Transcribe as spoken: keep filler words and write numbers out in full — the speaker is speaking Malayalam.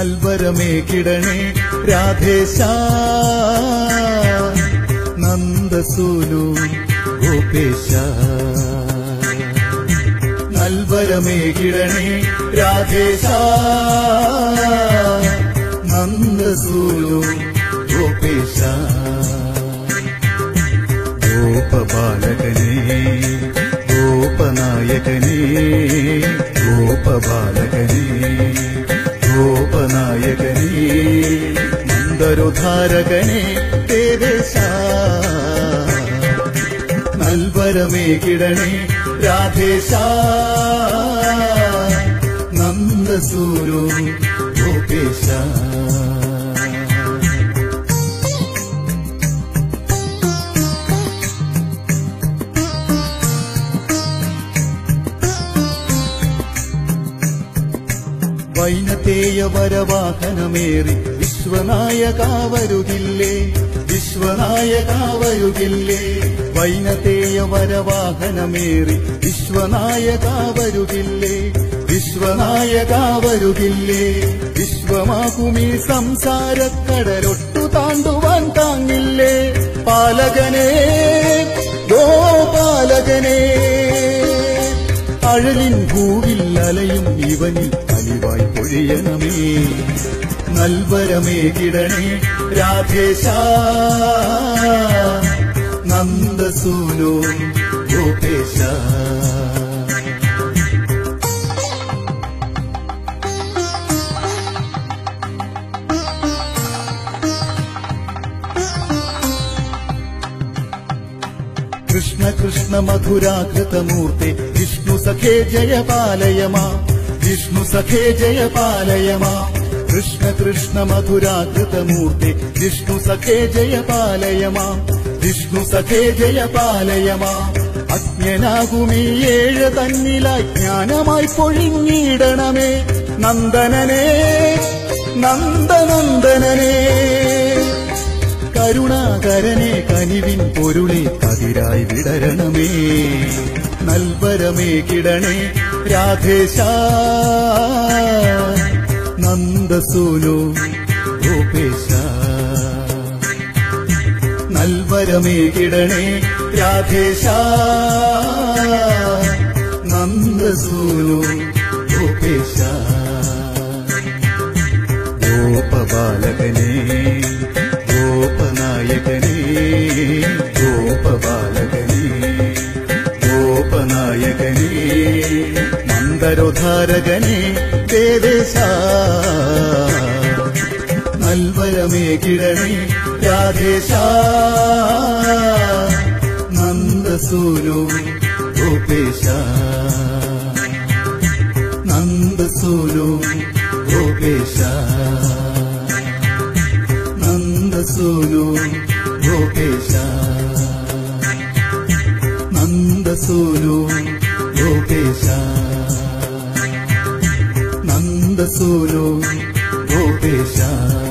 നൽവരമേകിടണേ രാധേശ നന്ദസൂനു ഗോപേശ നൽവരമേകിടണേ രാധേശ നന്ദസൂനു ഗോപേശ ഗോപബാലകനേ ഗോപനായകനേ ഗോപബാലകനേ ഗോപനായകനേ മന്ദരോദ്ധാരകനേ ദേവേശ നൽവരമേകിടണേ രാധേശ നന്ദസൂനു ഗോപേശ വൈനതേയ വരവാഹനമേറി വിശ്വനായകാവരുകില്ലേ വിശ്വനായകാവരുകില്ലേ വൈനതേയ വരവാഹനമേറി വിശ്വനായകാവരുകില്ലേ വിശ്വനായകാവരുകില്ലേ വിശ്വമാകുമീ സംസാരക്കടലൊട്ടു താണ്ടുവാൻ താങ്ങില്ലേ പാലകനേ ഗോപാലകനേ അഴലിൻ ഭൂവിൽ അലയും ഇവനിൽ അലിവായി പൊഴിയണമേ നൽവരമേകിടണേ രാധേശ നന്ദസൂനു ഗോപേശ കൃഷ്ണ കൃഷ്ണ മധുരാകൃതമൂർത്തെ വിഷ്ണു സഖേ ജയപാലയമാ വിഷ്ണു സഖേ ജയപാലയമാ കൃഷ്ണ കൃഷ്ണ മധുരാകൃതമൂർത്തെ വിഷ്ണു സഖേ ജയപാലയമാ വിഷ്ണു സഖേ ജയപാലയമാ അജ്ഞനാകുമീ ഏഴ് തന്നിലായി ജ്ഞാനമായി പൊഴിഞ്ഞിടണമേ നന്ദനനേ നന്ദനന്ദനനേ കരുണാകരനെ കനിവിൻ പൊരുളെ കതിരായി വിടരണമേ നൽവരമേകിടണേ രാധേശ നന്ദസൂനു ഗോപേശ നൽവരമേകിടണേ രാധേശ നന്ദസൂനു ഗോപേശ ഗോപബാലകനേ ഗോപനായകനേ ഗോപബാലകനേ ഗോപനായകനേ മന്ദരോദ്ധാരകനേ ദേവേശ നൽവരമേകിടണേ രാധേശ നന്ദസൂനു ഗോപേശ നന്ദസൂനു ഗോപേശ നന്ദസൂനു ഗോപേശ നന്ദസൂനു ഗോപേശ നന്ദസൂനു ഗോപേശ